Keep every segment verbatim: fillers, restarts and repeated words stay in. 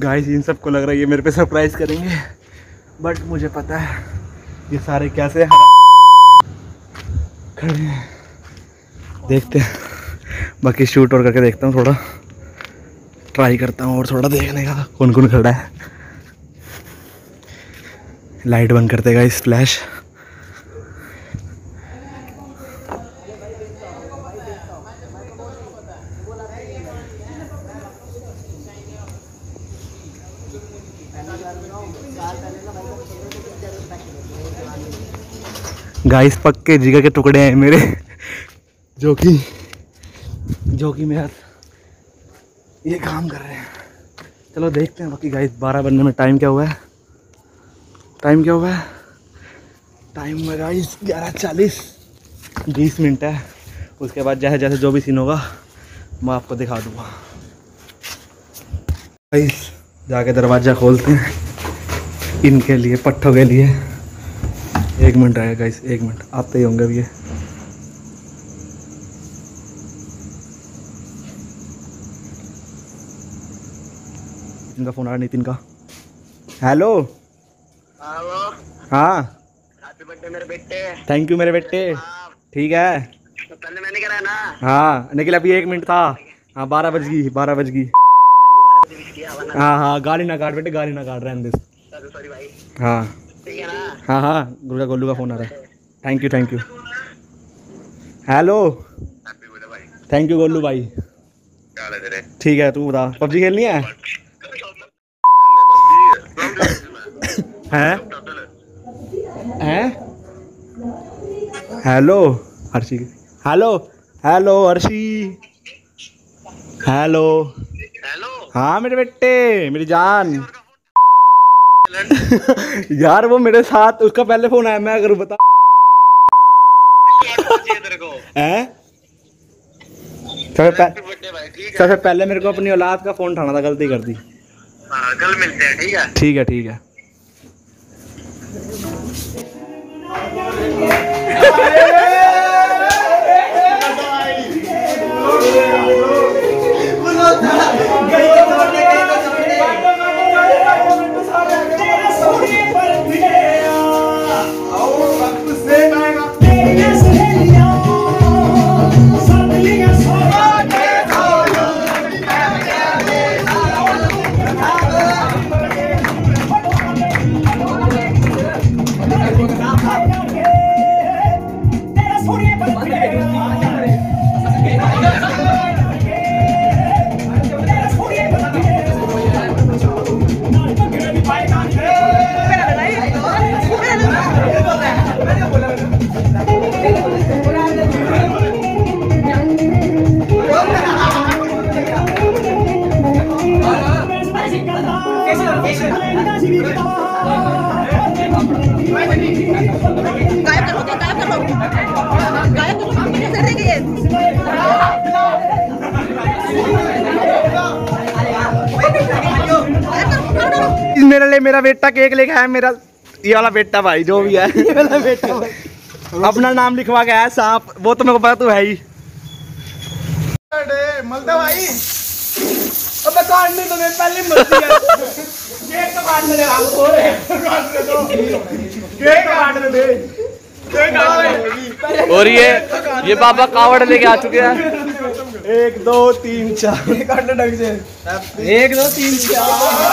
Guys in सबको लग रहा है ये मेरे पे सरप्राइज करेंगे, बट मुझे पता है ये सारे कैसे खड़े हैं। देखते हैं, बाकी शूट और करके देखता हूँ, थोड़ा ट्राई करता हूँ और थोड़ा देखने का कौन कौन खड़ा है। लाइट बंद करते गाइस, फ्लैश। गाइस पक्के जिगर के टुकड़े हैं मेरे, जो कि जो कि मेरा ये काम कर रहे हैं। चलो देखते हैं। बाकी गाइस बारह बनने में टाइम क्या हुआ है, टाइम क्या हुआ है, टाइम में गाइस ग्यारह चालीस, बीस मिनट है। उसके बाद जैसे जैसे जो भी सीन होगा मैं आपको दिखा दूँगा। गाइस जाके दरवाज़ा खोलते हैं इनके लिए, पट्टों के लिए। एक मिनट आएगा गाइस, एक मिनट, आते ही होंगे अभी ये। इनका फ़ोन आ रहा, नितिन का। हेलो हाँ, हैप्पी बर्थडे मेरे बेटे। थैंक यू मेरे बेटे। ठीक है तो पहले मैंने करा ना। हाँ निखिल अभी एक मिनट था। हाँ बारह बज गई, बारह बज गई। हाँ हाँ गाली ना काट बेटे, गाली ना काट, रहने दे। सॉरी भाई। हाँ ठीक है ना। हाँ हाँ गोलू गोलू का फ़ोन आ रहा है। Thank you thank you. Hello thank you Golu भाई। ठीक है तू बता, पबजी खेलनी है? हैं हैं hello Harshi, hello hello Harshi, hello hello. हाँ मेरे बेटे, मेरी जान। यार वो मेरे साथ, उसका पहले फोन आया, मैं अगर बता हैं सबसे पहले, सबसे पहले मेरे को अपनी औलाद का फोन उठाना था, गलती कर दी। हाँ कल मिलते हैं। ठीक है ठीक है ठीक है। मेरे लिए मेरा बेटा केक लेके आया, मेरा ये वाला बेटा भाई, जो भी है ये वाला बेटा भाई, अपना नाम लिखवा के आया सांप। वो तो मेरे को पता तू है ही। मलता भाई अब काटने तो मैं पहले मलती है। केक तो काटने दे हमको, काटने दो, केक काटने दे, केक काटने। और ये ये बाबा कावड़ लेके आ चुके हैं। एक दो तीन चार, काटने ढंग से। एक दो तीन चार,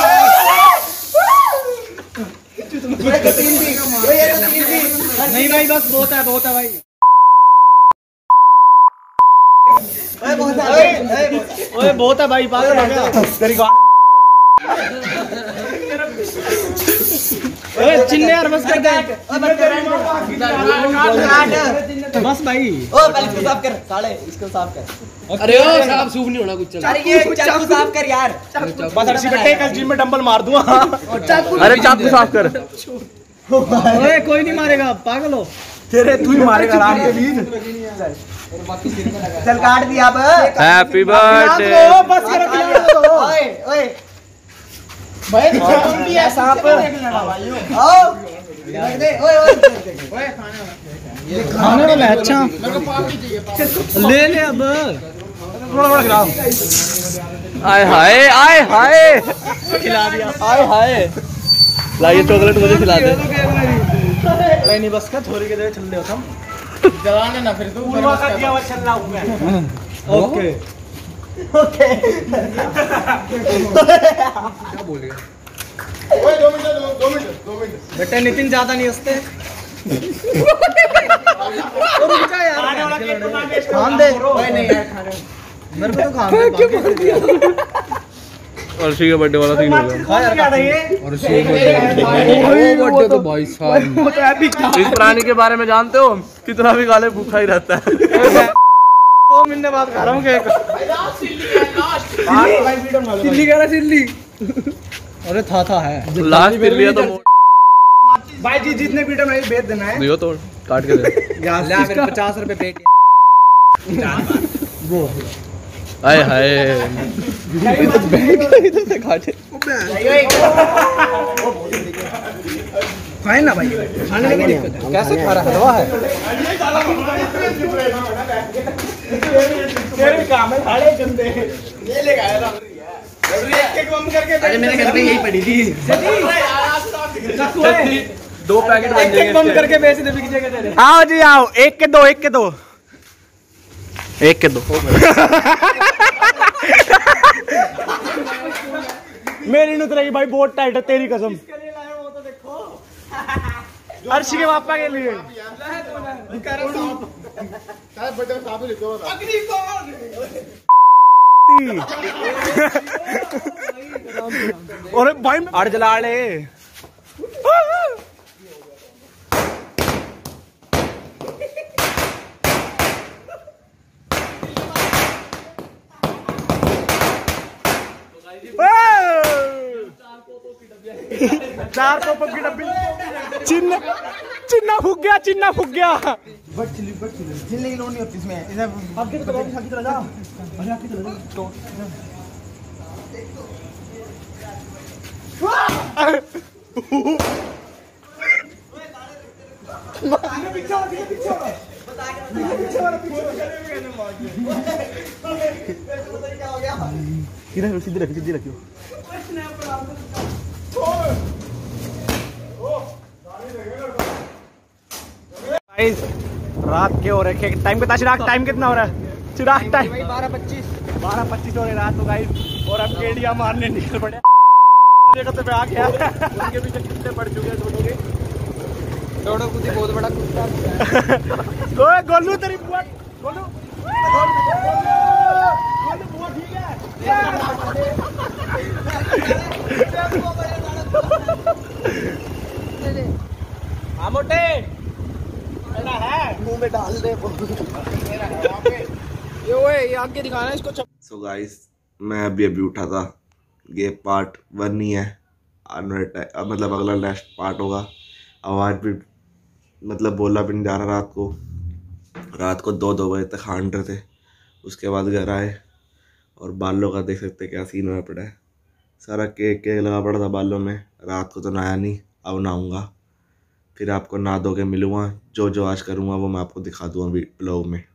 नहीं भाई बस बहुत है, बहुत है भाई। ओए बहुत है, ओए बहुत है भाई, पागल हो गया तेरी गाड़ी। ओए चिन्ने यार बस कर दे, बस भाई। ओ पहले इसको साफ कर साले, इसको साफ कर। अरे ओ साफ सूफ नहीं होना कुछ। चल अरे ये चाकू साफ कर यार, बस अर्शी बेटे कल जिम में डंबल मार दूंगा। अरे चाकू साफ कर। ओए कोई नहीं मारेगा, पागल हो तेरे, तू ही मारेगा राम के बीच। चल काट दिया अब। Happy birthday. बस कर ओए ओए भाई भी है सांप। आओ लग दे। ओए ओए ओए खाने वाला है। अच्छा ले ले अब, थोड़ा थोड़ा खिलाओ। आए हाय आए हाय खिला दिया आए हाय लाइए चॉकलेट मुझे खिला दे नहीं नहीं बस का थोड़ी के देर चल रहे हो तुम जलाने ना फिर तू पूर्वा का दिया हुआ चल रहा हूं मैं ओके ओके क्या बोलेगा ओए दो मिनट दो मिनट दो मिनट बेटा नितिन ज्यादा नहीं हंसते रुक जा यार खाने वाला केक बना के खान दे ओए नहीं यार खाने मेरे को तो खान दे क्या बोल दिया अर्शी का बर्थडे वाला सीन हो गया खा यार अर्शी का बर्थडे तो भाई साहब वो तो एपिक था इस प्राणी के बारे में जानते हो कितना भी गाले भूखा ही रहता है दो महीने बाद खा रहा हूं केक चिल्ली कह रहा चिल्ली अरे था था है लास्ट चिल्ली है तो भाई जी जितने वीडियो में बेच देना है दियो तो काट के दे यहां ले मेरे पचास रुपए पेट वो हाय हाय इधर से काटे खाए ना भाई खाने में दिक्कत है कैसे खा रहा है हलवा है तेरे काम है साले गंदे ये लेके आया था अरे मेरे घर पे यही पड़ी थी दो पैकेट बन जाएंगे बम करके बेच दे बिक जाएगा तेरे आओ जी आओ एक के दो एक के दो एक के दो मेरी नुत रही भाई बहुत टाइट है तेरी कसम अर्शी के पापा के लिए अरे भाई अड़ जला ले चार कोपों की डब्बी चिन्ना चिन्ना फूक गया चिन्ना फूक गया but chilli but chilli chilli की लोड नहीं होती इसमें इधर आगे तो आगे आगे चला जा अरे आगे चला जा तो आगे पीछे आगे पीछे बता के पीछे वाला पीछे क्या हो गया इधर सीधी रखियो सीधी रखियो रात के हो रहे टाइम कितना चिराग टाइम कितना हो रहा है चिराग टाइम बारह पच्चीस बारह पच्चीस हो रहे रात को गाइस और अब केडिया मारने निकल पड़े पे आ गया उनके पीछे कितने पड़ चुके हैं दोनों के दोनों कुछ बहुत बड़ा कुत्ता गोलू तेरी बुआ गोलू गोलू बुआ ठीक है हाँ मोटे है मुंह में डाल दे ये ओए ये आगे दिखाना इसको। सो गाइस मैं अभी अभी उठा था ये पार्ट वन ही है मतलब अगला नेक्स्ट पार्ट होगा। आवाज़ भी मतलब बोला भी नहीं जा रहा रात को रात को दो दो बजे तक हांड रहे थे। उसके बाद घर आए और बालों का देख सकते क्या सीन हुआ पड़ा है सारा केक केक लगा पड़ा था बालों में। रात को तो नहाया नहीं अब नहाऊंगा फिर आपको नहा धो के मिलूँगा जो जो आज करूँगा वो मैं आपको दिखा दूँगा ब्लॉग में।